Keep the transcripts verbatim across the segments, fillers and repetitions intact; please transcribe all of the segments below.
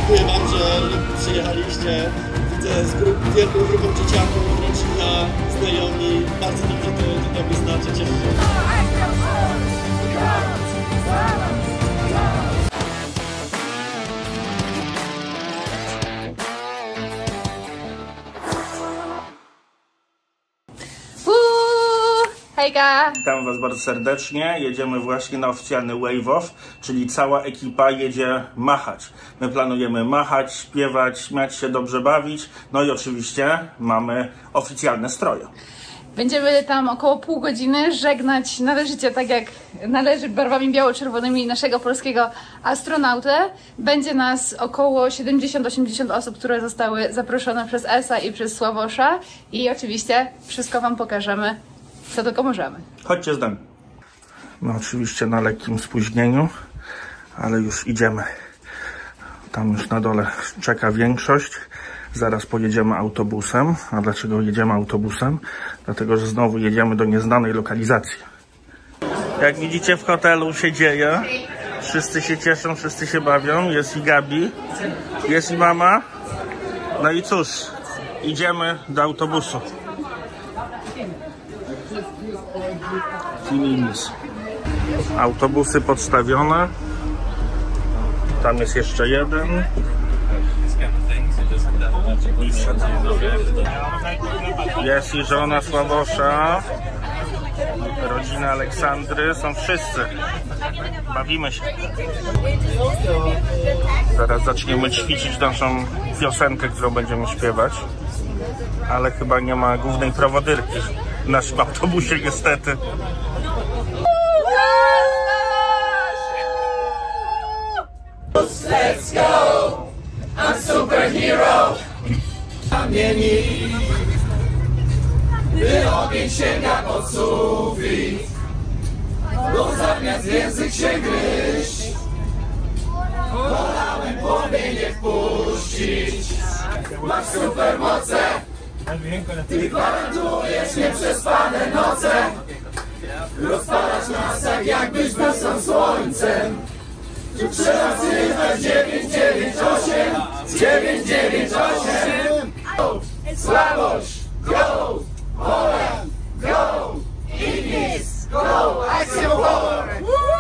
dziękuję Wam, że przyjechaliście. Widzę z grup, wielką grupą dzieciaków, rodzina, znajomi. Bardzo dobrze to, to robi znaczy. Cieszę się. Hejka! Witam Was bardzo serdecznie. Jedziemy właśnie na oficjalny Wave Off, czyli cała ekipa jedzie machać. My planujemy machać, śpiewać, śmiać się, dobrze bawić. No i oczywiście mamy oficjalne stroje. Będziemy tam około pół godziny żegnać należycie, tak jak należy, barwami biało-czerwonymi naszego polskiego astronautę. Będzie nas około siedemdziesiąt do osiemdziesięciu osób, które zostały zaproszone przez Esa i przez Sławosza. I oczywiście wszystko Wam pokażemy, co tylko możemy. Chodźcie z nami. No oczywiście na lekkim spóźnieniu, ale już idziemy. Tam już na dole czeka większość. Zaraz pojedziemy autobusem. A dlaczego jedziemy autobusem? Dlatego, że znowu jedziemy do nieznanej lokalizacji. Jak widzicie, w hotelu się dzieje. Wszyscy się cieszą, wszyscy się bawią. Jest i Gabi, jest i mama. No i cóż, idziemy do autobusu. Autobusy podstawione. Tam jest jeszcze jeden. Jest i żona Sławosza, rodzina Aleksandry, są wszyscy. Bawimy się. Zaraz zaczniemy ćwiczyć naszą piosenkę, którą będziemy śpiewać. Ale chyba nie ma głównej prowodyrki w naszym autobusie niestety. Let's go! I'm superhero! Kamieni, by ogień sięga pod sufit, bo zamiast język się gryźć, wolałem płomienie wpuścić. Masz supermoce, ty gwarantujesz nieprzespane noce, rozpalasz nas tak jakbyś był sam słońcem. Przerazywać dziewięć dziewięć osiem, dziewięć dziewięć osiem. Go! Sławosz! Go! Poland! Go! Ignis! Go! Action forward!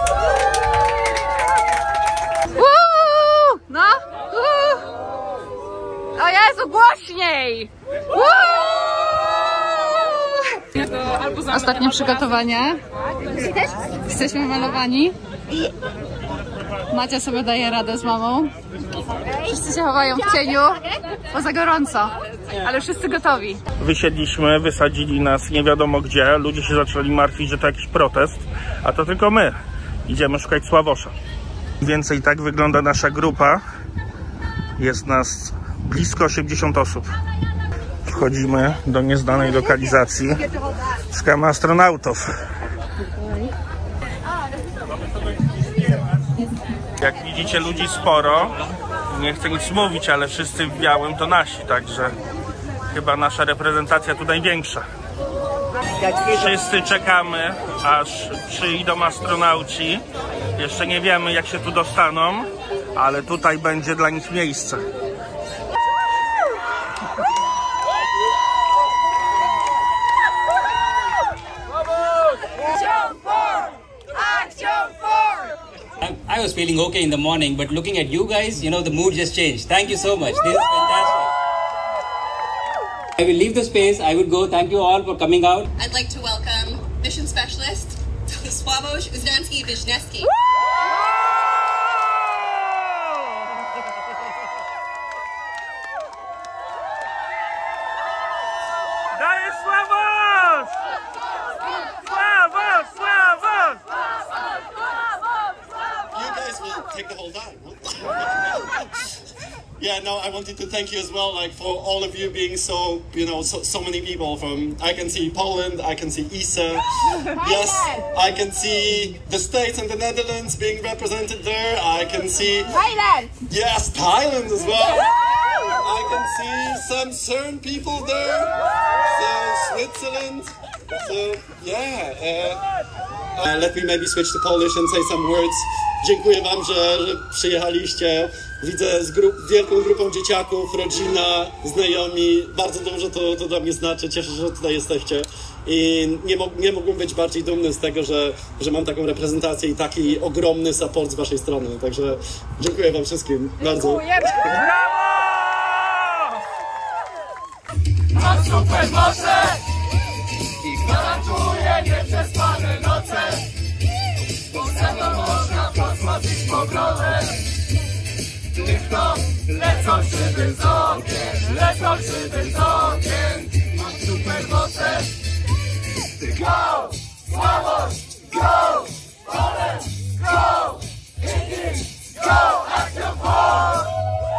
Woo! No! Woo! O Jezu, głośniej! Woo! Ostatnie przygotowania. Jesteśmy malowani. Macia sobie daje radę z mamą. Wszyscy się chowają w cieniu, bo za gorąco, ale wszyscy gotowi. Wysiedliśmy, wysadzili nas nie wiadomo gdzie. Ludzie się zaczęli martwić, że to jakiś protest, a to tylko my. Idziemy szukać Sławosza. Mniej więcej tak wygląda nasza grupa. Jest nas blisko osiemdziesiąt osób. Wchodzimy do nieznanej lokalizacji. Szukamy astronautów. Jak widzicie, ludzi sporo. Nie chcę nic mówić, ale wszyscy w białym to nasi, także chyba nasza reprezentacja tu największa. Wszyscy czekamy, aż przyjdą astronauci. Jeszcze nie wiemy, jak się tu dostaną, ale tutaj będzie dla nich miejsce. I was feeling okay in the morning, but looking at you guys, you know, the mood just changed. Thank you so much. This is fantastic. I will leave the space. I would go. Thank you all for coming out. I'd like to welcome Mission Specialist Sławomir Uznanski-Wisniewski. Dajesz Sławos! Sławos! Sławos! You guys will take the whole time, huh? Yeah, no, I wanted to thank you as well, like for all of you being so, you know, so, so many people from, I can see Poland, I can see Isa, yes, I can see the States and the Netherlands being represented there, I can see Thailand! Yes, Thailand as well. I can see some CERN people there, so Switzerland, so yeah. Uh, Uh, let me maybe switch to Polish and say some words. Dziękuję wam, że, że przyjechaliście. Widzę z grup, wielką grupą dzieciaków, rodzina, znajomi. Bardzo dużo to, to dla mnie znaczy. Cieszę się, że tutaj jesteście. I nie, mo nie mógłbym być bardziej dumny z tego, że, że mam taką reprezentację i taki ogromny support z waszej strony. Także dziękuję wam wszystkim bardzo. Dziękujemy! Ma super moce i gwarantuje nieprzespane noce. Bo za to można w kosmos iść po głowę. Tych to lecą szyby z okien, lecą szyby z okien. Mam super moce. Go! Sławość! Go! Poland! Go! Indies! Go! Action force!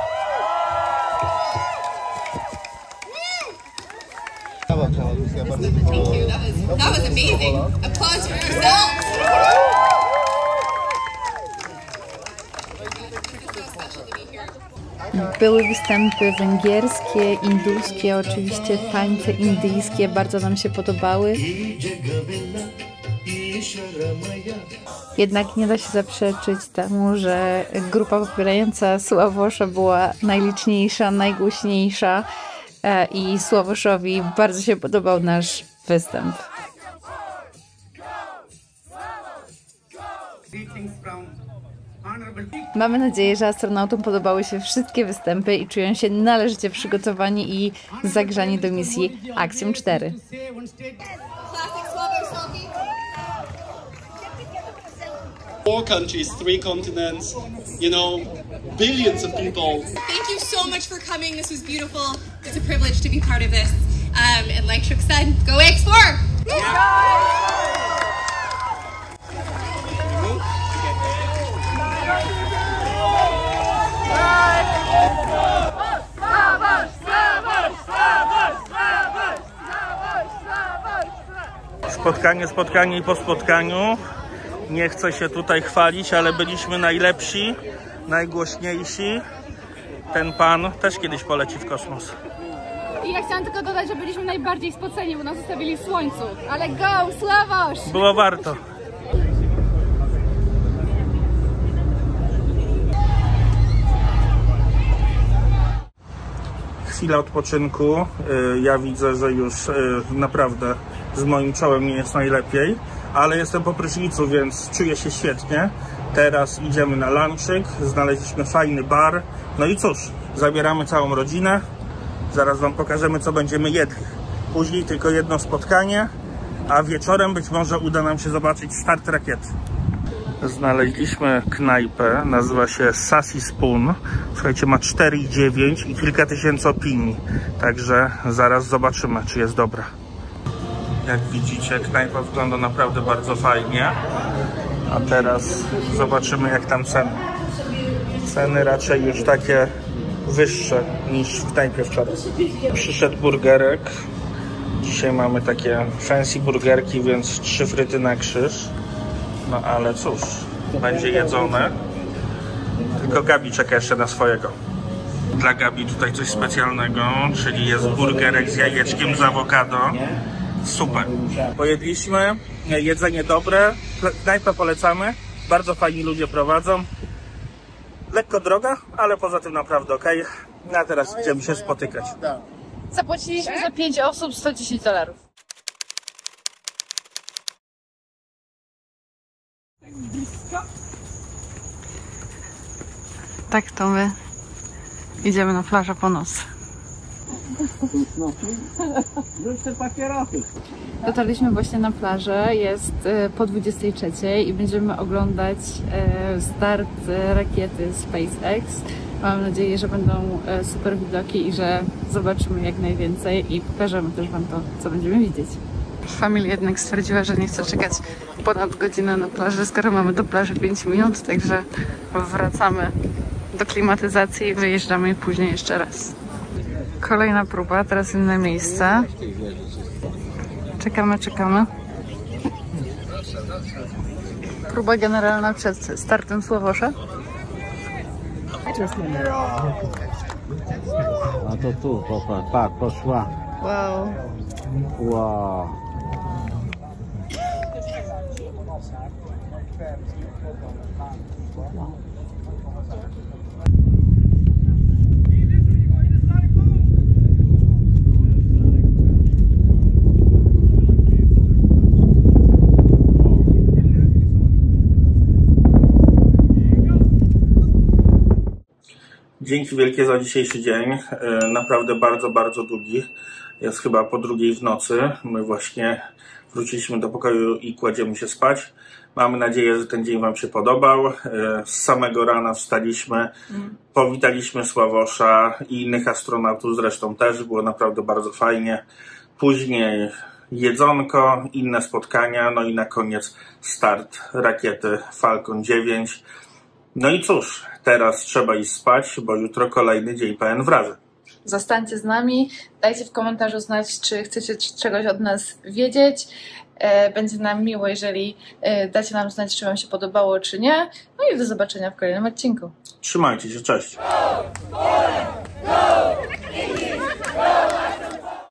Thank you. That was that was amazing. Applause for yourselves. Były występy węgierskie, induskie, oczywiście tańce indyjskie, bardzo nam się podobały. Jednak nie da się zaprzeczyć temu, że grupa popierająca Sławosza była najliczniejsza, najgłośniejsza i Sławoszowi bardzo się podobał nasz występ. Mamy nadzieję, że astronautom podobały się wszystkie występy i czują się należycie przygotowani i zagrzani do misji Axiom cztery. Four countries, three continents, you know, billions of people. Thank you so much for coming. This was beautiful. It's a privilege to be part of this. Um, and like Shuk said, go explore! Spotkanie, spotkanie i po spotkaniu. Nie chcę się tutaj chwalić, ale byliśmy najlepsi, najgłośniejsi. Ten pan też kiedyś poleci w kosmos. I ja chciałam tylko dodać, że byliśmy najbardziej spoceni, bo nas zostawili w słońcu. Ale go, Sławosz! Było warto. Chwila odpoczynku. Ja widzę, że już naprawdę z moim czołem nie jest najlepiej, ale jestem po prysznicu, więc czuję się świetnie. Teraz idziemy na lunchik, znaleźliśmy fajny bar. No i cóż, zabieramy całą rodzinę. Zaraz wam pokażemy, co będziemy jedli. Później tylko jedno spotkanie, a wieczorem być może uda nam się zobaczyć start rakiety. Znaleźliśmy knajpę, nazywa się Sassy Spoon. Słuchajcie, ma cztery i dziewięć i kilka tysięcy opinii. Także zaraz zobaczymy, czy jest dobra. Jak widzicie, knajpa wygląda naprawdę bardzo fajnie. A teraz zobaczymy, jak tam ceny. Ceny raczej już takie wyższe niż w knajpie wczoraj. Przyszedł burgerek. Dzisiaj mamy takie fancy burgerki, więc trzy fryty na krzyż. No ale cóż, będzie jedzone. Tylko Gabi czeka jeszcze na swojego. Dla Gabi tutaj coś specjalnego, czyli jest burgerek z jajeczkiem z awokado. Super. Pojedliśmy, jedzenie dobre, knajpę polecamy. Bardzo fajni ludzie prowadzą. Lekko droga, ale poza tym naprawdę ok. No a teraz idziemy się spotykać. Zapłaciliśmy za pięć osób sto dziesięć dolarów. Tak to my idziemy na plażę po noc. Dotarliśmy właśnie na plażę, jest po dwudziestej trzeciej i będziemy oglądać start rakiety SpaceX. Mam nadzieję, że będą super widoki i że zobaczymy jak najwięcej i pokażemy też wam to, co będziemy widzieć. Familia jednak stwierdziła, że nie chce czekać ponad godzinę na plaży, skoro mamy do plaży pięć minut, także wracamy do klimatyzacji i wyjeżdżamy później jeszcze raz. Kolejna próba, teraz inne miejsce. Czekamy, czekamy. Próba generalna przed startem Sławosza. A to tu, popatrz, patrz, poszła. Wow. Wow. Dzięki wielkie za dzisiejszy dzień. Naprawdę bardzo, bardzo długi. Jest chyba po drugiej w nocy. My właśnie wróciliśmy do pokoju i kładziemy się spać. Mamy nadzieję, że ten dzień Wam się podobał. Z samego rana wstaliśmy, powitaliśmy Sławosza i innych astronautów zresztą też. Było naprawdę bardzo fajnie. Później jedzonko, inne spotkania, no i na koniec start rakiety Falcon dziewięć. No i cóż, teraz trzeba iść spać, bo jutro kolejny dzień pełen wrażeń. Zostańcie z nami, dajcie w komentarzu znać, czy chcecie czegoś od nas wiedzieć. Będzie nam miło, jeżeli dacie nam znać, czy Wam się podobało, czy nie. No i do zobaczenia w kolejnym odcinku. Trzymajcie się, cześć!